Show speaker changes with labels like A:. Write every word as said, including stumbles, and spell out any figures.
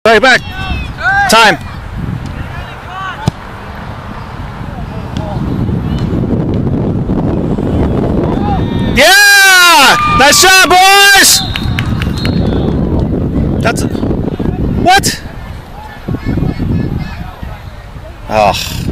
A: Right back. Time. Yeah! Nice job, boys! That's a, what? Oh.